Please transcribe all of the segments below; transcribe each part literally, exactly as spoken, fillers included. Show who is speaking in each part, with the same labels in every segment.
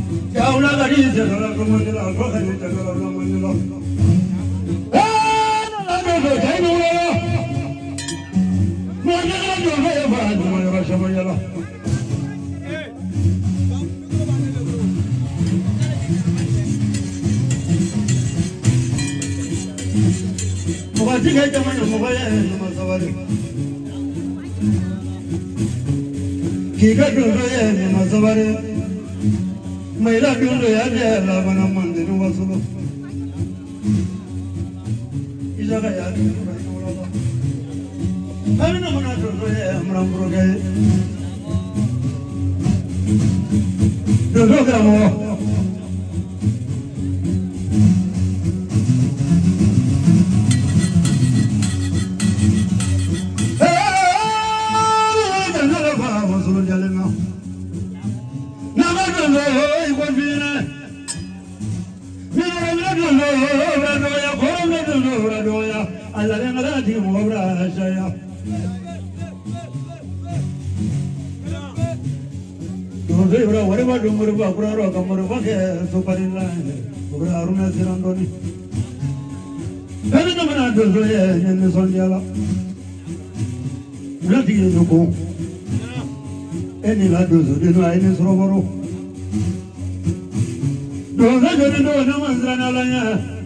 Speaker 1: Ya una caricia no la como de la roja ni te lo hablamos ni lo. ¡Ah! No la no que hay no lo. No hay nada no lo va, no me va a llamar ya lo. Mugati que te mando mugaya no más sabare. Kika no lo no más sabare. Maila dulu ya dia la bana mandi no wasulu. Ijaga ya ni no wala. Kami no mana dulu ya amram broge. Dulu kamu. Eh, jangan lupa wasulu jalan mau. Nama dulu. Allah yang ada di mubara saya. Dulu orang orang baru merubah orang orang merubah ke suparilah, orang aruna sirandoni. Kalau mana dulu ya yang sonjala, berarti itu kau. Ini lah dulu, dulu ini seroboro. Dulu jadi dulu nama seranalanya.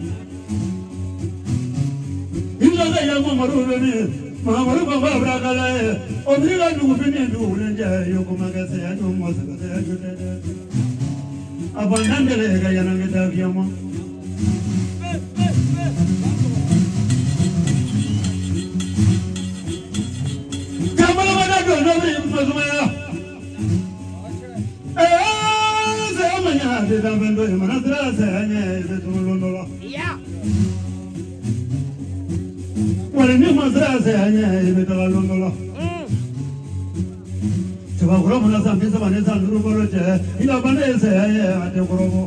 Speaker 1: Ya mamaru beni, mamaru baba berakala. Obriga dulu beni dulu nja, yo kumaga saya dulu masuk saya jual. Abang nanti le kaya nanti dah kiamat. Kamu mana dulu nabi masuknya? Eh, saya mana di dalam benda mana terasa hanya itu cuma londo. Orang ni masalah saya hanya ini betul londo lah. Sebab kalau mana sampai sampai sampai rumah je, ini apa ni saya ya ada korbo.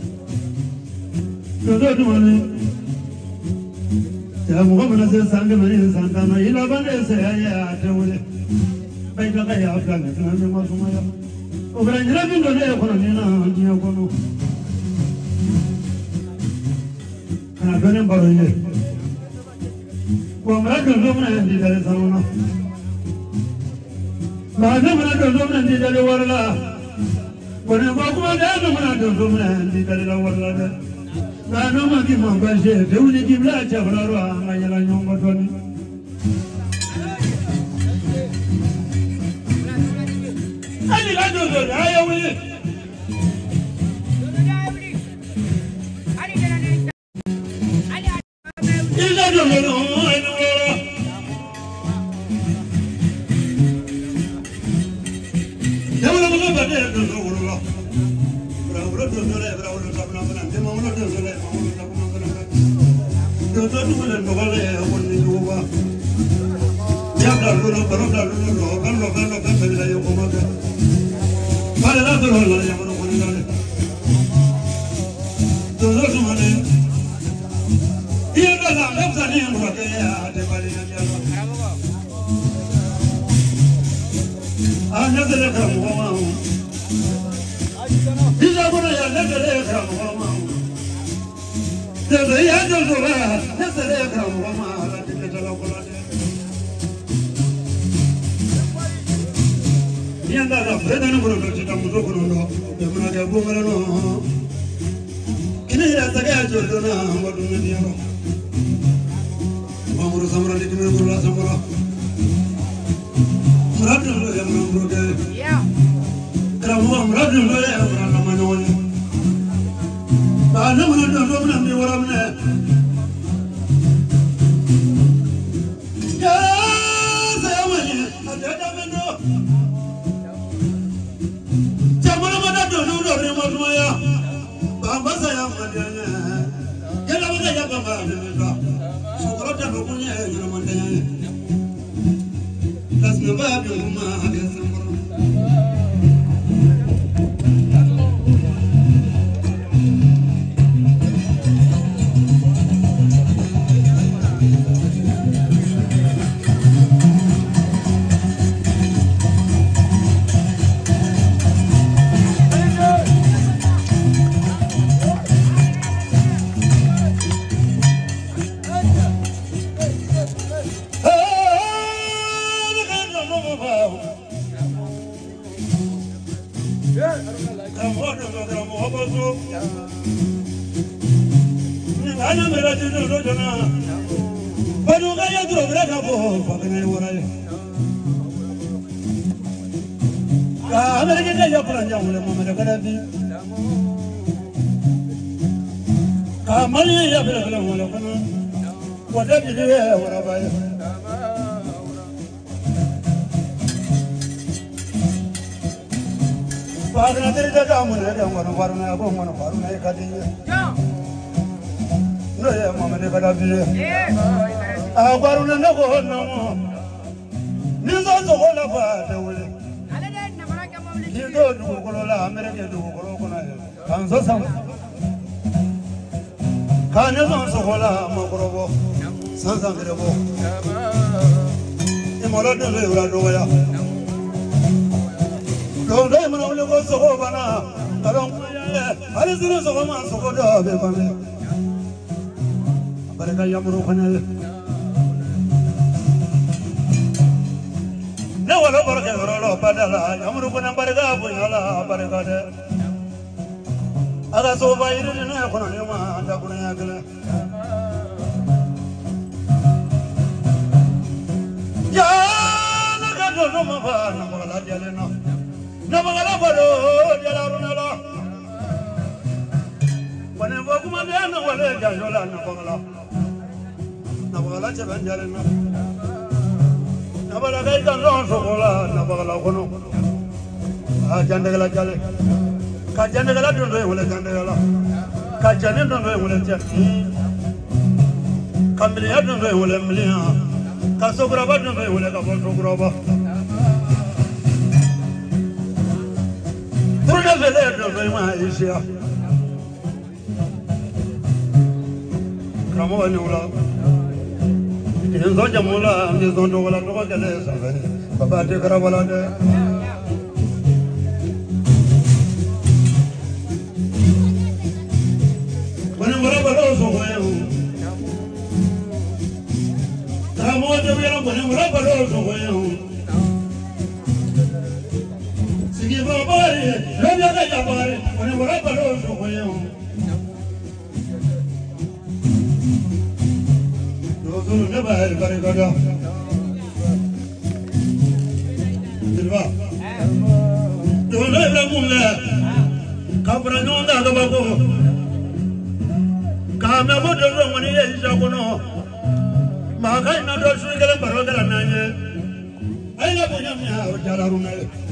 Speaker 1: Jodoh tu mana? Sebab kalau mana saya sampai mana sampai mana, ini apa ni saya ya ada boleh. Baik lah ya apa ni? Nanti masuk maya. Orang ni lagi tu dia kono ni na dia kono. Kenapa ni baru ini? Wamra dulu mana di dalam sana, mana mana dulu mana di dalam warla, mana bagu mana mana dulu mana di dalam warla, mana mana di mana sih, dulu ni di belah cakap orang ayah lah nyong betul ni. Ani lah dulu, ayah ni. Ini dulu. do do mo ko so ni ana mera do do do na badu ga ya do bra ka bo fa ne wora ka amere ke ya plan ja mo le mo me ka da bi ka mali ya bra ka mo le ko na wa da bi de wora ba ya Parna deri da da mo le da mo parna ko mo parna e ka di no ya mo me ka da bi a parna na ko no mo ni zo zo ko la ba da wole ale de na bara ka mo le ni do du ko la amere ke du ko ko na kan so sam ka ne zo so ko la mo ko bo san san gre bo e mo lo do le ura do ya Don't let me know what's over now. I don't I just know so much of what but I got Yamurukanel. No one over Kerala, Padala, Yamurukana Barga, Puyala, Baragade. I got so by it in Economa and Akunagala. Yeah, I don't know about Namalajana. Nabagala baro jala runala wane bokuma bena wale janjola nabagala nabagala chaban jalena nabala kai kan ron sokola nabagala kono a jandagala jale ka jandagala dondo wale jandagala ka jane dondo wale jati kambiliya dondo wale miliya ka sograba dondo wale ka sograba Turga vele do ma isia Kamo ni ula Inzo jamula ni zondo wala to kale sabe baba te kara wala de Wana wala wala so ko yo Kamo de wala wana wala wala so ko yo Bari, Rabia da Bari, when we were below so well. Those who never had very good. Silva. Don't let them move there. Caprano da Bago. Kama moto when he is Jacono. Makai not a sugar and Baroga and Nanya. I love him now, Jalaruna.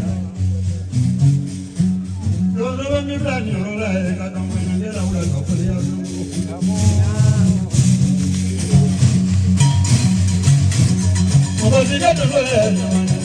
Speaker 1: Don't know when you run your life, I don't want to get out of the Oh, you got to go ahead.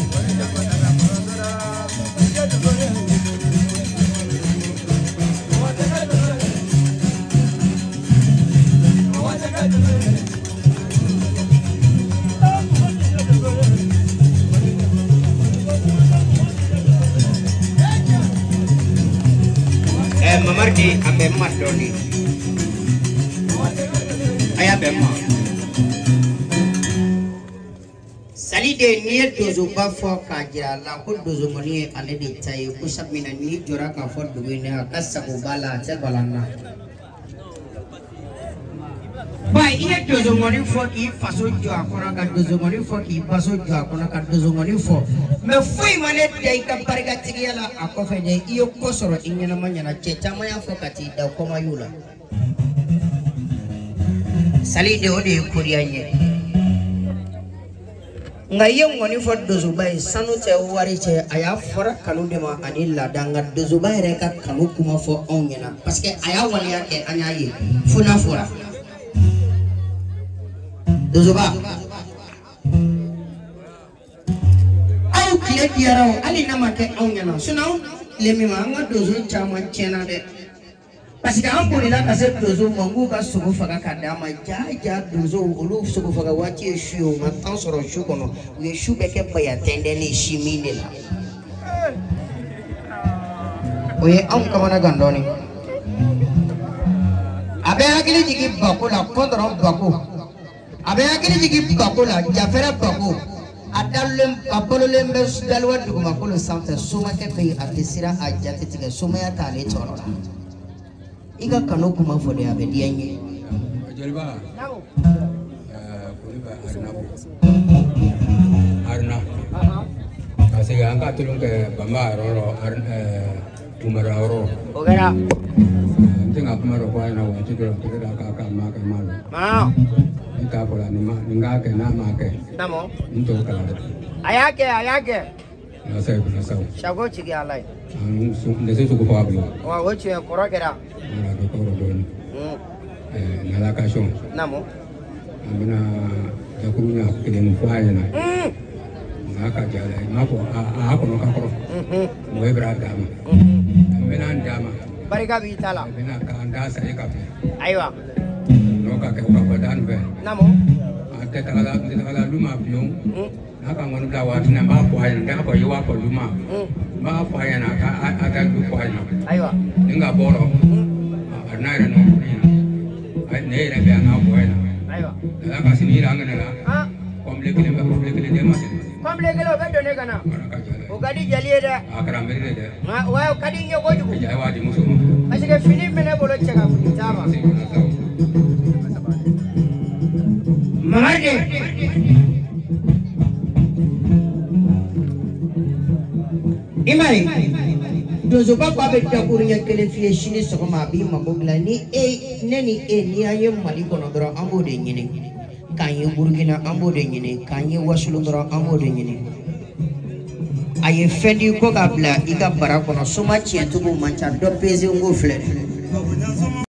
Speaker 2: Mamarki abemma doni aya bemma sali de nier dozo ba fo ka jira la ko dozo moni ale de tay ko sabina ni jora ka fo do ne akasa ko bala te balana ba iye dozo moni fo ki faso jo akona ka dozo moni fo ki faso jo akona ka dozo moni fo me foi mane dai ka parga tigiyala akofe de iyo kosoro inyana manyana cheta maya fo kati da koma yula sali de ode kurianye ngaye ngoni fo dozo bay sanu te wari te aya fora kanu de ma anilla danga dozo bay re ka kanu kuma fo onyana parce que aya wali yake anyaye funa fora dozo ba au kile diarao ali nama ke onyana sunau lemi manga dozo chama chena de parce que ambo ni la ka se dozo mangu ka sogo faga kadama ja ja dozo olu sogo faga wati eshu ma tan soro shu kono we shu beke baya tende ni shimine la oye am kamana gandoni abe akili jigi bakula kondro bako abe akili jigi bakula jafera bako adalem abololem be dalwa duguma ko sanfɛ soma kɛ be a tɛ sira a jate tigɛ somaya t'ale tɔɔrɔ la i ka kanu kuma fɔ de a bɛ diya n ye
Speaker 3: jeliba eh kuli ba arna arna parce que an ka tulun kɛ bamba roro eh umara roro
Speaker 2: o kɛra
Speaker 3: tenga kuma ro kwa na wa tikira tikira ka ka ma ka malo
Speaker 2: ma
Speaker 3: ika ko la ni ma nga ke na ma ke
Speaker 2: namo
Speaker 3: into kala
Speaker 2: ayake ayake
Speaker 3: na sai na sai
Speaker 2: shago chigi alai
Speaker 3: an su de su ko pa blo
Speaker 2: wa wochi koro kɛra
Speaker 3: na do ko do ni eh na la ka shon
Speaker 2: namo
Speaker 3: amina da kuru na ke de mu kwa na na ka jala ma ko a ko no ka ko mo e bra da ma amina ndama
Speaker 2: barika bi tala
Speaker 3: amina ka anda sai ka
Speaker 2: aiwa
Speaker 3: no ka ke ka badan be
Speaker 2: namo
Speaker 3: ate tagala tagala luma pion na ka ngonu da wa na ba kwa ya da ko yo wa ko luma ba kwa ya na ka ata du kwa ya
Speaker 2: aiwa
Speaker 3: ninga boro na ira no ni ai ne ira be na kwa ya
Speaker 2: aiwa
Speaker 3: da ka sini ra ngana la
Speaker 2: ha
Speaker 3: komple kile ba komple kile de ma se
Speaker 2: komple kilo be do ne kana
Speaker 3: ka jale
Speaker 2: o gadi jali da
Speaker 3: akara me de de
Speaker 2: ma wa kadi nge ko jugu
Speaker 3: ja wa di muso
Speaker 2: parce que film mene bolo chega futama Mamade Imari dozo papa be takurunya kele fiye shini sokoma bi mabogla ni e neni e ni aye mali kono doro ambo de nyine kanye burkina ambo de nyine kanye wasulu doro ambo de nyine aye fendi ko kabla iga bara kono soma chientugo mancha do pezi ngo fle